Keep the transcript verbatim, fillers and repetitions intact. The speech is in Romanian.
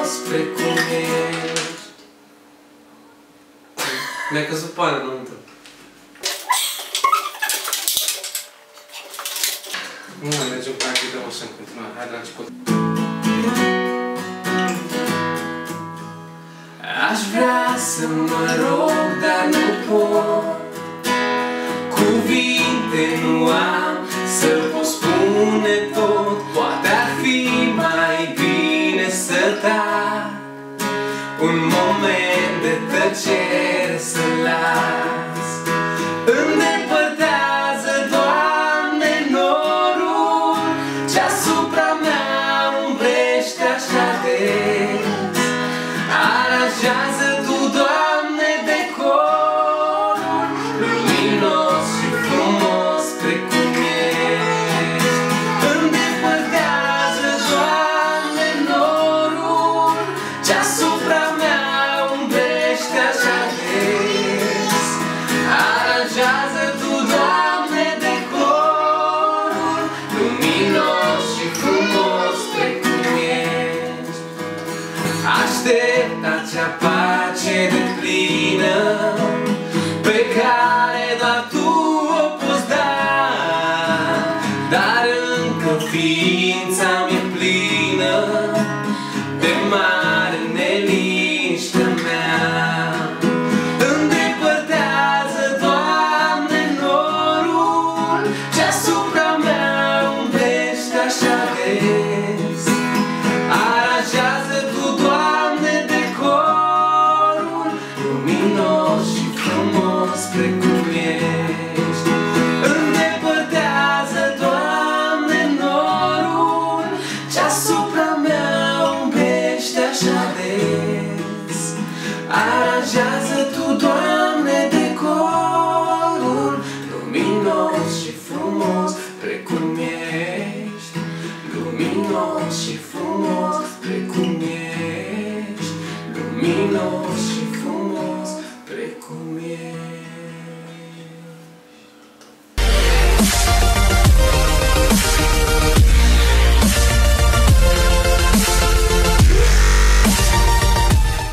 frumos precum ești. Mi-a căzut pană înăuntru. Nu mai mergem până aici, dăm așa în continuare. Hai de la început. Aș vrea să mă rog, dar nu pot. Cuvinte nu am să pot spune tot. Poate ar fi mai bine să tac, un moment de tăcere să las. Îndepărtează, Doamne, norul ce-asupra mea umbrește așa des. Aranjează Tu, Doamne, decorul luminos și frumos precum ești. Îndepărtează, Doamne, norul ce-asupra mea umbrește așa des. Aranjează Tu, Doamne, decorul luminos și frumos precum ești. Aștept acea pace deplină pe care doar Tu o poți da, dar încă ființa mi-e plină de mare neliniștea mea. Îndepărtează, Doamne, norul ce-asupra mea umbrește așa des. Aranjează Tu, Doamne, decorul luminos și frumos precum ești. Îndepărtează, Doamne, norul ce-asupra mea umbrește așa des. Aranjează Tu, Doamne, decorul luminos și frumos precum ești. Luminos și frumos precum ești. Luminos și frumos precum ești.